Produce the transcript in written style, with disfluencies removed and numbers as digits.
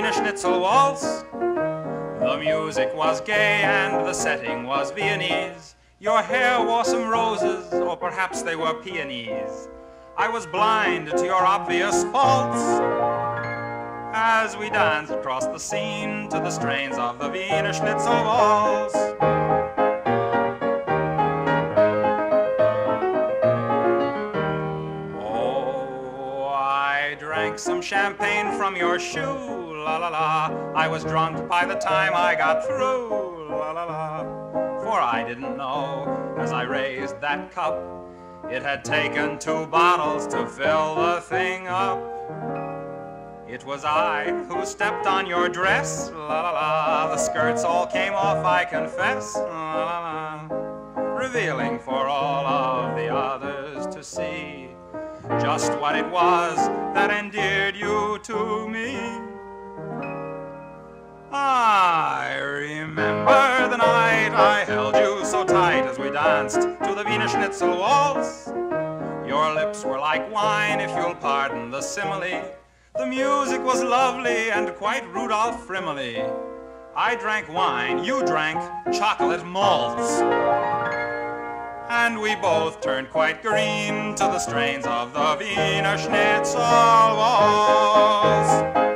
Wiener Schnitzel waltz. The music was gay and the setting was Viennese. Your hair wore some roses, or perhaps they were peonies. I was blind to your obvious faults as we danced across the scene to the strains of the Wiener Schnitzel waltz. Oh, I drank some champagne from your shoe, la la la. I was drunk by the time I got through, la la la. For I didn't know, as I raised that cup, it had taken 2 bottles to fill the thing up. It was I who stepped on your dress, la la la. The skirts all came off, I confess, la la la. Revealing for all of the others to see just what it was that endeared you to me. I remember the night I held you so tight as we danced to the Wiener Schnitzel waltz. Your lips were like wine, if you'll pardon the simile. The music was lovely and quite Rudolph Frimley. I drank wine, you drank chocolate malts, and we both turned quite green to the strains of the Wiener Schnitzel waltz.